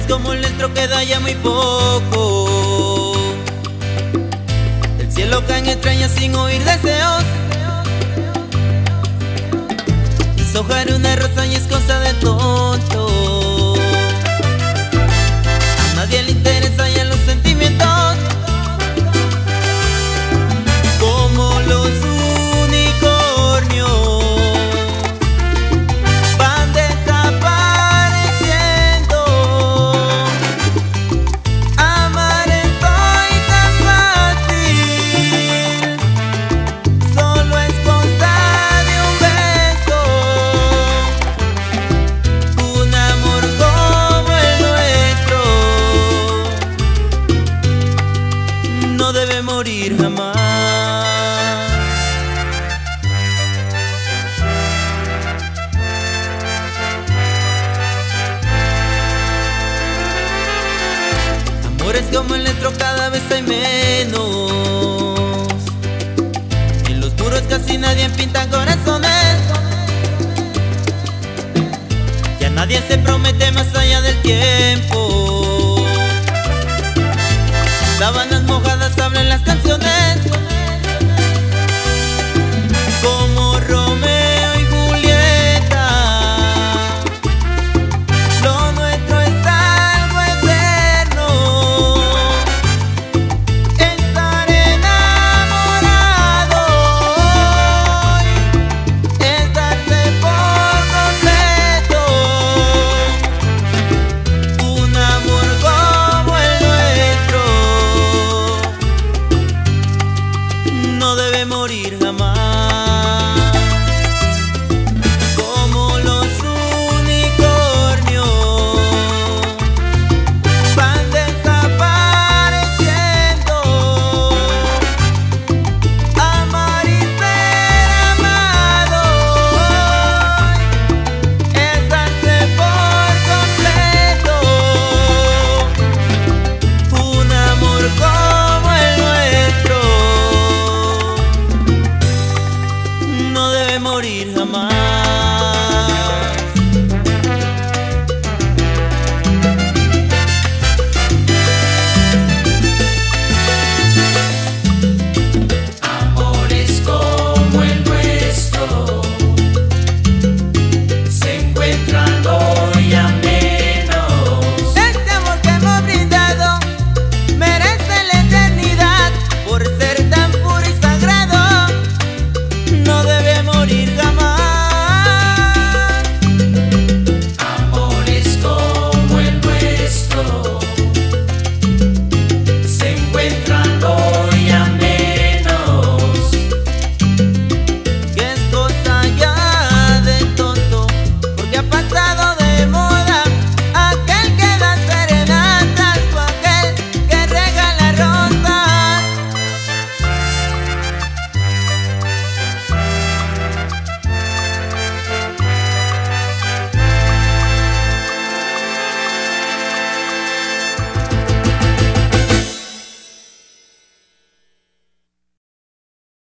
como el nuestro queda ya muy poco. Del cielo caen estrellas sin oír deseos. Deshojar una rosa y es cosa de tonto. A nadie le interesa ya los sentimientos. Como los unicornios van desapareciendo. Amar es hoy tan fácil, solo es cosa de un beso. Un amor como el nuestro no debe morir jamás. Amores como el nuestro cada vez hay menos. En los muros casi nadie pinta corazones. Ya nadie se promete más allá del tiempo. Sábanas mojadas hablan las canciones.